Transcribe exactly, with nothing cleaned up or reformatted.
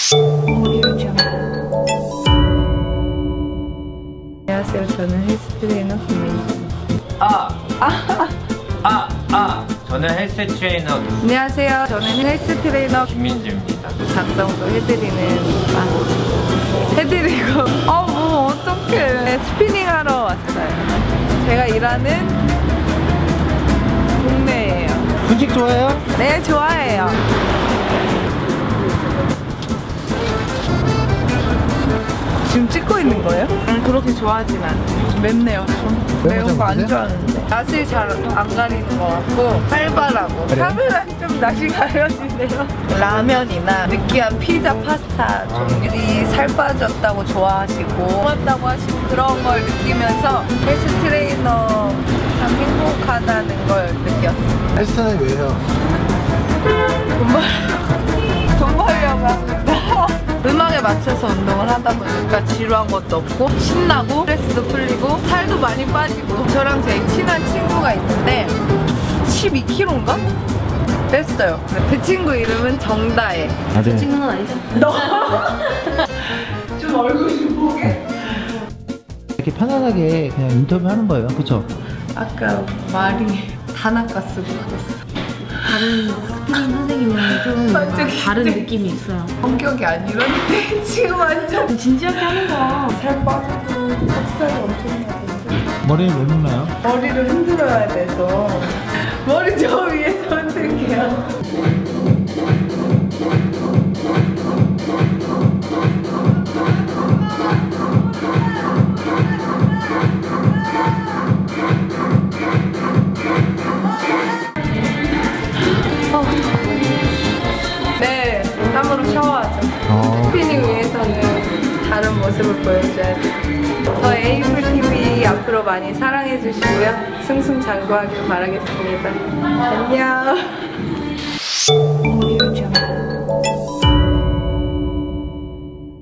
안녕하세요. 저는 헬스 트레이너 김민주입니다. 아! 아! 아! 아! 저는 헬스 트레이너 안녕하세요. 저는 헬스 트레이너 김민주입니다. 작성도 해드리는 아, 해드리고 어 뭐 어떡해 스피닝 하러 왔어요. 제가 일하는 동네예요. 분식 좋아해요? 네, 좋아해요. 지금 찍고 있는 거예요? 음, 그렇게 좋아하진 않아요. 맵네요. 좀 매운 거 안 좋아하는데 맛을 잘 안 가리는 것 같고 활발하고 그래요? 카메라는 좀 낯이 가려지네요. 라면이나 느끼한 피자, 파스타 종들이 살 빠졌다고 좋아하시고 고맙다고 하시고 그런 걸 느끼면서 헬스 트레이너 참 행복하다는 걸 느꼈어요. 헬스는 왜 해요? 돈 벌, 돈 벌려고 합니다. 음악에 맞춰서 운동을 하다 보니까 지루한 것도 없고 신나고 스트레스도 풀리고 살도 많이 빠지고 저랑 제일 친한 친구가 있는데 십이 킬로그램인가? 됐어요. 그 친구 이름은 정다혜. 맞아요. 친구는 아니죠? 너? 좀 얼굴 좀 보게. 이렇게 편안하게 그냥 인터뷰하는 거예요. 그쵸? 아까 말이 단아까 쓰고 그랬어. 다른 스피닝 선생님은 좀 완전 다른 진짜. 느낌이 있어요. 성격이 안 이런데 지금 완전 진지하게 하는 거. 살 빠지고 턱살이 엄청 나던데 머리를 왜 묶나요? 머리를 흔들어야 돼서 머리 저 위에서 흔들게요. 네, 땀으로 샤워하죠. 어. 스피닝 위해서는 다른 모습을 보여줘야 돼요. 저 에이플티비 앞으로 많이 사랑해 주시고요. 승승장구하길 바라겠습니다. 안녕.